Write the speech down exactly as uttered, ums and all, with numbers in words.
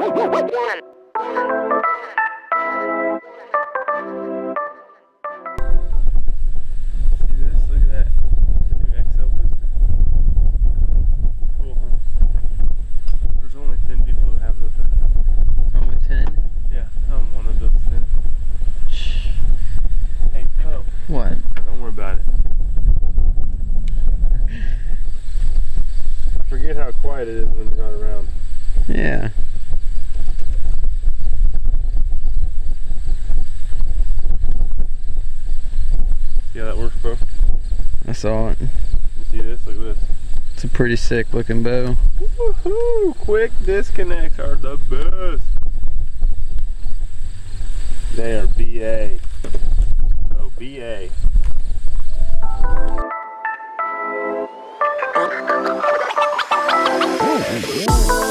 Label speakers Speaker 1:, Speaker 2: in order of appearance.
Speaker 1: this? Look at that. The new X L booster. Cool, huh? There's only ten people who have those right now.
Speaker 2: Only ten?
Speaker 1: Yeah, I'm one of those ten.
Speaker 2: Shh.
Speaker 1: Hey, Poe.
Speaker 2: What?
Speaker 1: Don't worry about it. I forget how quiet it is when you're not around.
Speaker 2: Yeah.
Speaker 1: See how that works, bro?
Speaker 2: I saw it.
Speaker 1: You see this? Look at this.
Speaker 2: It's a pretty sick looking bow.
Speaker 1: Woohoo! Quick disconnects are the best. They are B A. Oh, B A.
Speaker 3: Oh,